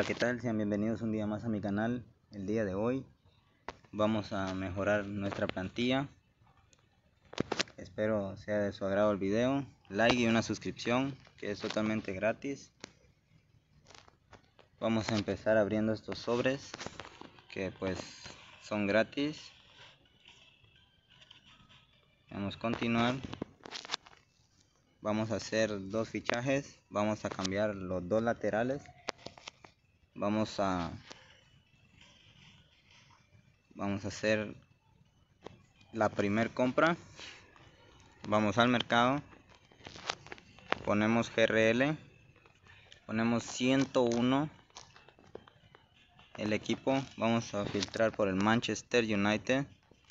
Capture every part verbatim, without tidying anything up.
¿qué tal? Sean bienvenidos un día más a mi canal. El día de hoy vamos a mejorar nuestra plantilla. Espero sea de su agrado el video. Like y una suscripción, que es totalmente gratis. Vamos a empezar abriendo estos sobres, que pues son gratis. Vamos a continuar. Vamos a hacer dos fichajes. Vamos a cambiar los dos laterales. Vamos a Vamos a hacer la primer compra. Vamos al mercado, ponemos G R L, ponemos ciento uno el equipo. Vamos a filtrar por el Manchester United,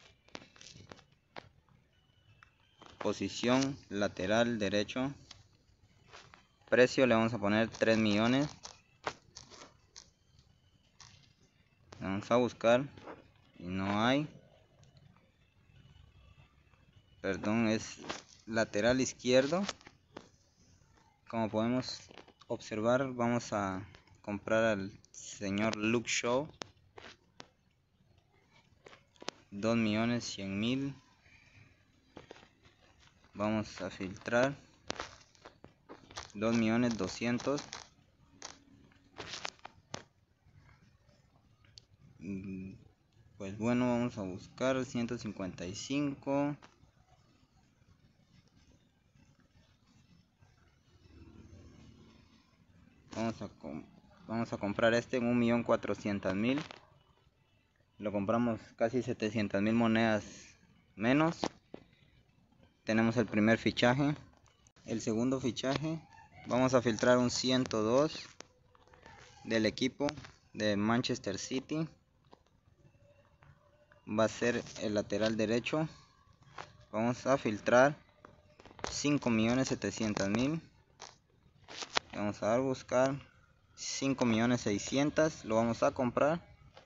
posición lateral derecho, precio le vamos a poner tres millones. Vamos a buscar y no hay, perdón, es lateral izquierdo. Como podemos observar, vamos a comprar al señor Luke Shaw, dos millones cien mil. Vamos a filtrar dos millones doscientos. Pues bueno, vamos a buscar ciento cincuenta y cinco. Vamos a, vamos a comprar este en un millón cuatrocientos mil. Lo compramos casi setecientas mil monedas menos. Tenemos el primer fichaje. El segundo fichaje, vamos a filtrar un ciento dos del equipo de Manchester City. Va a ser el lateral derecho. Vamos a filtrar cinco millones setecientos mil. Vamos a dar buscar cinco millones seiscientos. Lo vamos a comprar.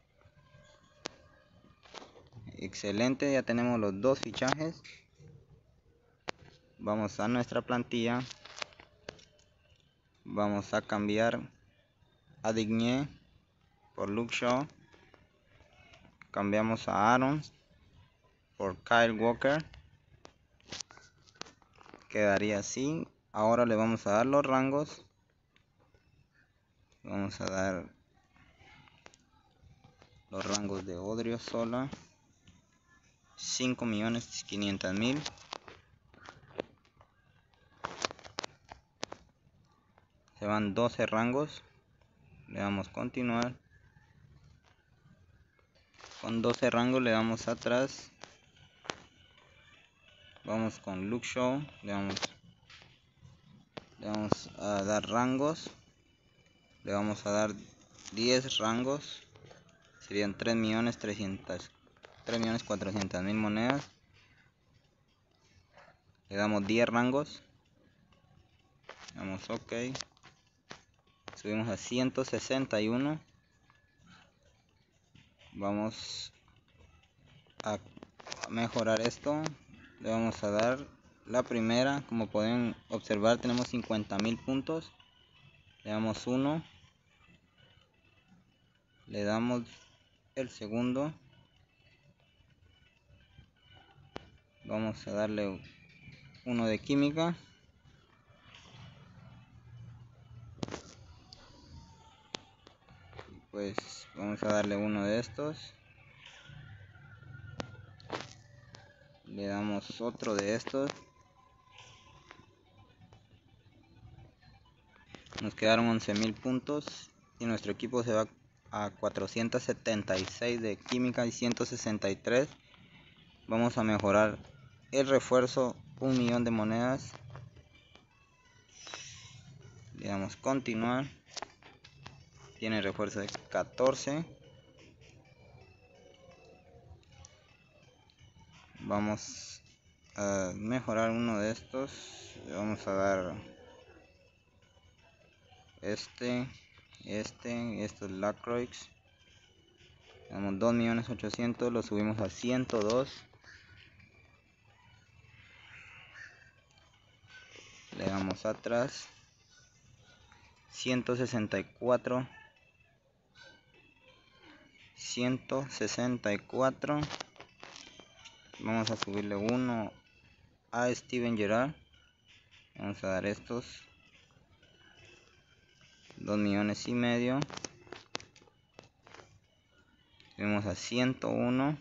Excelente, ya tenemos los dos fichajes. Vamos a nuestra plantilla. Vamos a cambiar a Digne por Luke Shaw. Cambiamos a Aaron por Kyle Walker. Quedaría así. Ahora le vamos a dar los rangos. Vamos a dar los rangos de Odriozola, cinco millones quinientos mil. Se van doce rangos. Le damos continuar. Con doce rangos le damos atrás. Vamos con Luke Shaw. Le vamos, le vamos a dar rangos. Le vamos a dar diez rangos. Serían tres millones cuatrocientos mil monedas. Le damos diez rangos. Le damos OK. Subimos a ciento sesenta y uno. Vamos a mejorar esto. Le vamos a dar la primera. Como pueden observar, tenemos cincuenta mil puntos. Le damos uno. Le damos el segundo. Vamos a darle uno de química. Pues vamos a darle uno de estos. Le damos otro de estos. Nos quedaron once mil puntos y nuestro equipo se va a cuatrocientos setenta y seis de química y ciento sesenta y tres. Vamos a mejorar el refuerzo, un millón de monedas. Le damos continuar. Tiene refuerzo de catorce. Vamos a mejorar uno de estos. Le vamos a dar este, este, esto es Lacroix. Le damos dos millones ochocientos. Lo subimos a ciento dos. Le damos atrás ciento sesenta y cuatro. ciento sesenta y cuatro. Vamos a subirle uno a Steven Gerrard. Vamos a dar estos dos millones y medio. Subimos a ciento uno.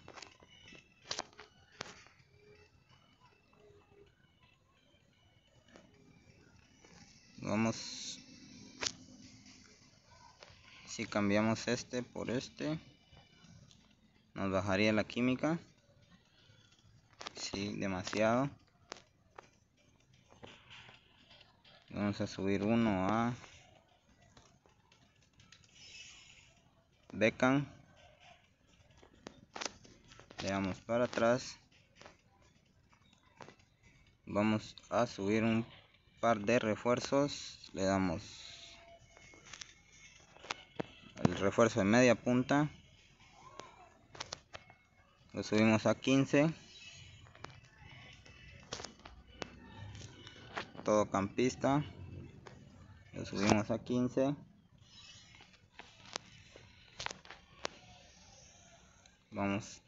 Vamos, si cambiamos este por este, nos bajaría la química. Sí, demasiado. Vamos a subir uno a Beckham. Le damos para atrás. Vamos a subir un par de refuerzos. Le damos el refuerzo de media punta. Lo subimos a quince. Todo campista. Lo subimos a quince. Vamos.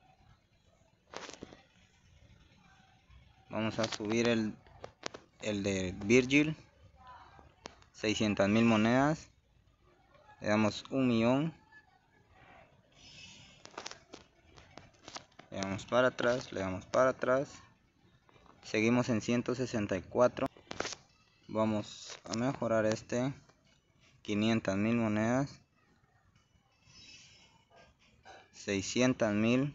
Vamos a subir el, el de Virgil. seiscientas mil monedas. Le damos un millón. Le damos para atrás, le damos para atrás. Seguimos en ciento sesenta y cuatro. Vamos a mejorar este. quinientas mil monedas. seiscientas mil.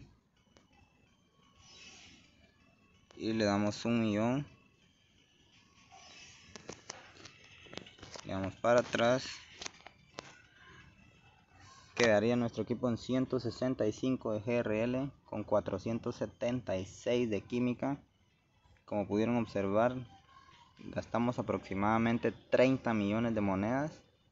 Y le damos un millón. Le damos para atrás. Quedaría nuestro equipo en ciento sesenta y cinco de G R L con cuatrocientos setenta y seis de química. Como pudieron observar, gastamos aproximadamente treinta millones de monedas.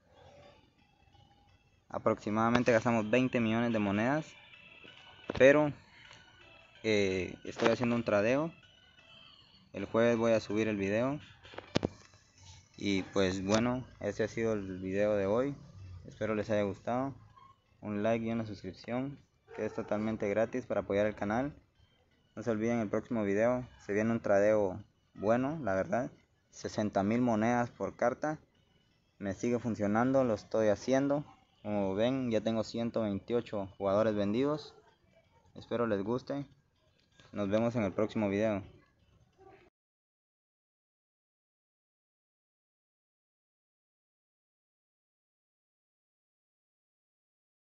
Aproximadamente gastamos veinte millones de monedas. Pero eh, estoy haciendo un tradeo. El jueves voy a subir el video. Y pues bueno, ese ha sido el video de hoy. Espero les haya gustado. Un like y una suscripción, que es totalmente gratis para apoyar el canal. No se olviden, el próximo video se viene un tradeo bueno, la verdad. sesenta mil monedas por carta. Me sigue funcionando, lo estoy haciendo. Como ven, ya tengo ciento veintiocho jugadores vendidos. Espero les guste. Nos vemos en el próximo video.